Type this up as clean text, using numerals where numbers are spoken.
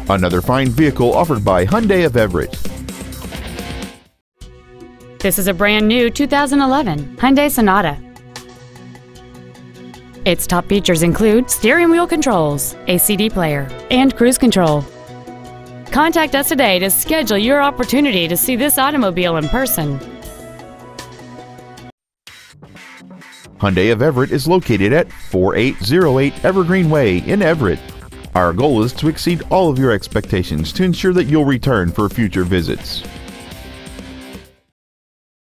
Another fine vehicle offered by Hyundai of Everett. This is a brand new 2011 Hyundai Sonata. Its top features include steering wheel controls, a CD player, and cruise control. Contact us today to schedule your opportunity to see this automobile in person. Hyundai of Everett is located at 4808 Evergreen Way in Everett. Our goal is to exceed all of your expectations to ensure that you'll return for future visits.